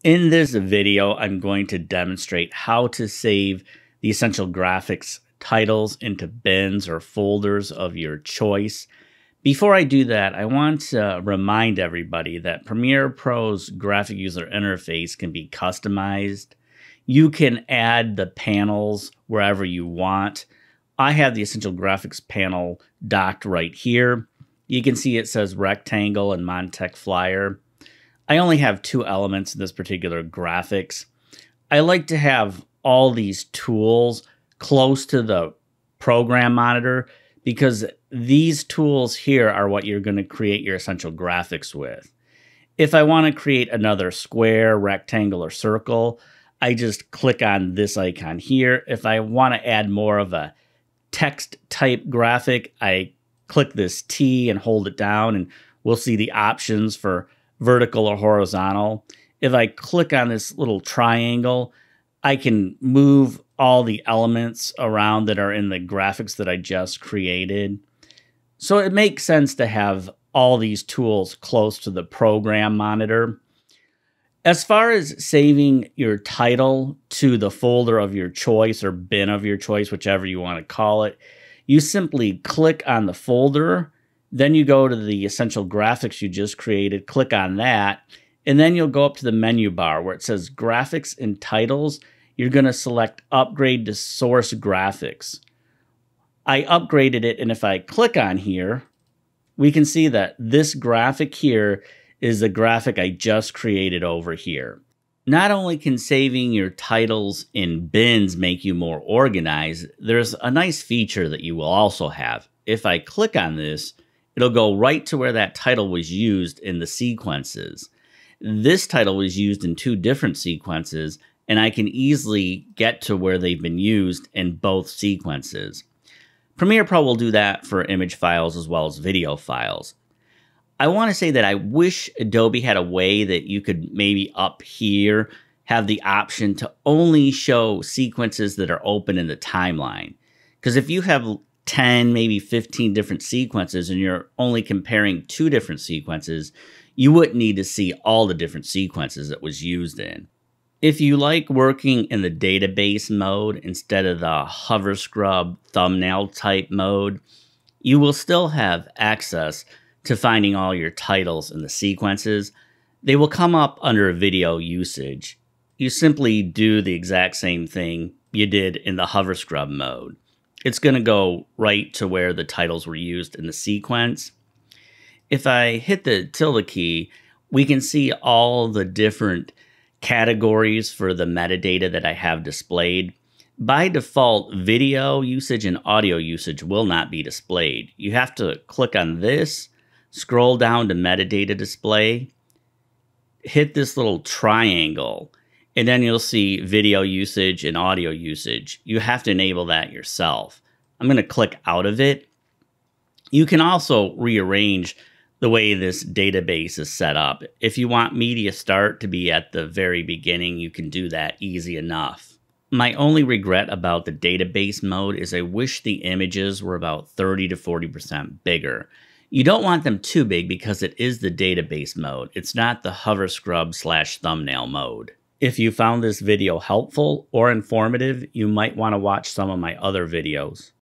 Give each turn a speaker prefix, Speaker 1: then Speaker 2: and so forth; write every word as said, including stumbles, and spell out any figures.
Speaker 1: In this video, I'm going to demonstrate how to save the Essential Graphics titles into bins or folders of your choice. Before I do that, I want to remind everybody that Premiere Pro's graphic user interface can be customized. You can add the panels wherever you want. I have the Essential Graphics panel docked right here. You can see it says Rectangle and Montech Flyer. I only have two elements in this particular graphics. I like to have all these tools close to the program monitor because these tools here are what you're going to create your Essential Graphics with. If I want to create another square, rectangle, or circle, I just click on this icon here. If I want to add more of a text type graphic, I click this T and hold it down, and we'll see the options for vertical or horizontal. If I click on this little triangle, I can move all the elements around that are in the graphics that I just created. So it makes sense to have all these tools close to the program monitor. As far as saving your title to the folder of your choice or bin of your choice, whichever you want to call it, you simply click on the folder. Then you go to the Essential Graphics you just created, click on that, and then you'll go up to the menu bar where it says Graphics and Titles. You're going to select Upgrade to Source Graphics. I upgraded it, and if I click on here, we can see that this graphic here is the graphic I just created over here. Not only can saving your titles in bins make you more organized, there's a nice feature that you will also have. If I click on this, it'll go right to where that title was used in the sequences. This title was used in two different sequences, and I can easily get to where they've been used in both sequences. Premiere Pro will do that for image files as well as video files. I want to say that I wish Adobe had a way that you could maybe up here have the option to only show sequences that are open in the timeline. Because if you have ten, maybe fifteen different sequences and you're only comparing two different sequences, you wouldn't need to see all the different sequences it was used in. If you like working in the database mode instead of the hover scrub thumbnail type mode, you will still have access to finding all your titles in the sequences. They will come up under video usage. You simply do the exact same thing you did in the hover scrub mode. It's going to go right to where the titles were used in the sequence. If I hit the tilde key, we can see all the different categories for the metadata that I have displayed. By default, video usage and audio usage will not be displayed. You have to click on this, scroll down to metadata display, hit this little triangle, and then you'll see video usage and audio usage. You have to enable that yourself. I'm going to click out of it. You can also rearrange the way this database is set up. If you want media start to be at the very beginning, you can do that easy enough. My only regret about the database mode is I wish the images were about thirty to forty percent bigger. You don't want them too big because it is the database mode. It's not the hover scrub slash thumbnail mode. If you found this video helpful or informative, you might want to watch some of my other videos.